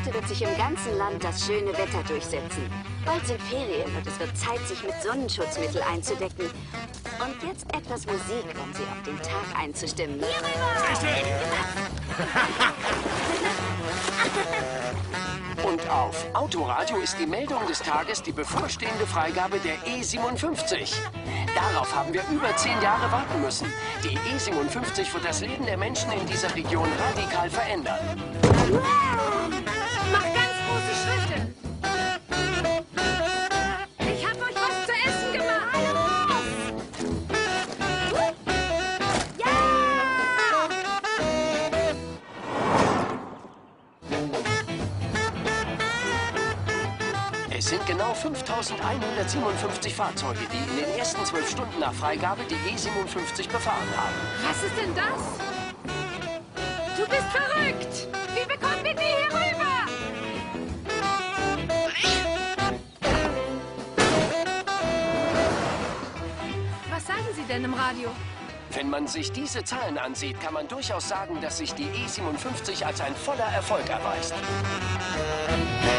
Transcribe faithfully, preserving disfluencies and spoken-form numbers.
Heute wird sich im ganzen Land das schöne Wetter durchsetzen. Bald sind Ferien und es wird Zeit, sich mit Sonnenschutzmittel einzudecken. Und jetzt etwas Musik, um sie auf den Tag einzustimmen. Hier rüber! Und auf Autoradio ist die Meldung des Tages die bevorstehende Freigabe der E siebenundfünfzig. Darauf haben wir über zehn Jahre warten müssen. Die E siebenundfünfzig wird das Leben der Menschen in dieser Region radikal verändern. Wow! Mach ganz große Schritte! Ich hab euch was zu essen gemacht! Ja! Es sind genau fünftausendeinhundertsiebenundfünfzig Fahrzeuge, die in den ersten zwölf Stunden nach Freigabe die E siebenundfünfzig befahren haben. Was ist denn das? Du bist verrückt! Wie bekommen wir die hier rüber? Was sagen Sie denn im Radio? Wenn man sich diese Zahlen ansieht, kann man durchaus sagen, dass sich die E siebenundfünfzig als ein voller Erfolg erweist.